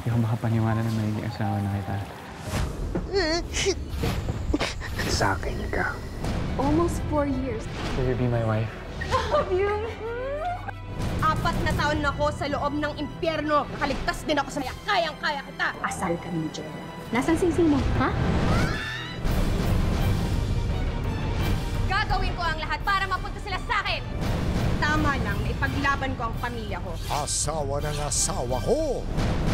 Hindi ako makapaniwala na magiging asawa na kita. Sa akin ka. Almost 4 years. Will you be my wife? Love you! 4 na taon na ako sa loob ng impyerno. Nakaligtas din ako sa maya. Kayang-kaya kita. Asal kami ni Joel. Nasaan sing-sing mo, ha? Gagawin ko ang lahat para mapunta sila sa akin. Tama lang na ipaglaban ko ang pamilya ko. Asawa ng asawa ko.